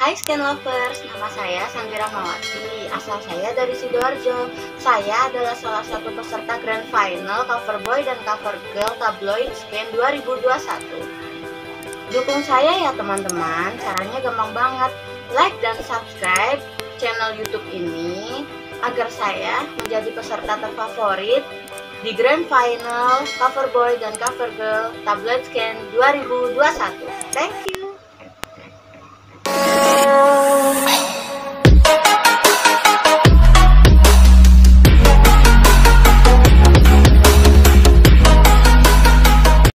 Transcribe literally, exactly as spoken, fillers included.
Hai Scan Lovers, nama saya Sandri Rahmawati, asal saya dari Sidoarjo. Saya adalah salah satu peserta Grand Final Cover Boy dan Cover Girl Tabloid Scan dua ribu dua puluh satu. Dukung saya ya teman-teman, caranya gampang banget. Like dan subscribe channel YouTube ini agar saya menjadi peserta terfavorit di Grand Final Cover Boy dan Cover Girl Tabloid Scan dua ribu dua puluh satu. Thank you.